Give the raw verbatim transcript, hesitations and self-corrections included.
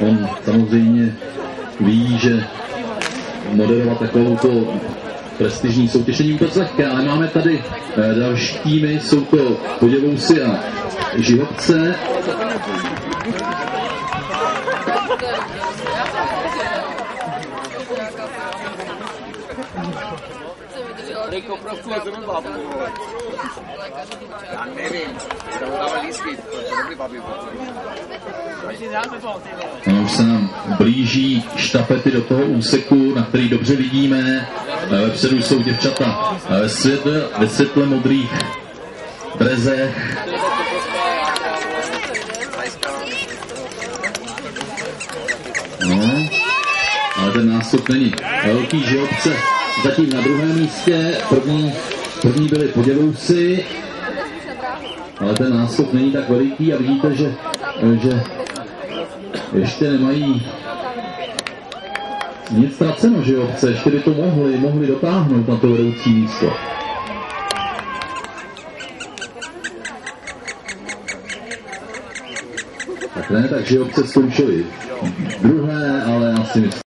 On samozřejmě ví, že moderovat takovouto prestižní soutěž není vůbec lehké, ale máme tady další týmy, jsou to Poděvousy a Žihobce. Rejko, prostě zrovna já nevím, to dává lístky, to dobrý babi. No, už se nám blíží štafety do toho úseku, na který dobře vidíme. Vepředu jsou děvčata ve světle, ve světle modrých drezech. No, ale ten nástup není velký. Žihobce zatím na druhém místě, první, první byly Poděvousy, ale ten nástup není tak veliký a vidíte, že, že ještě nemají nic ztraceno, Žihobce, ještě by to mohli, mohli dotáhnout na to vedoucí místo. Tak ne, tak Žihobce skončili druhé, ale asi myslím.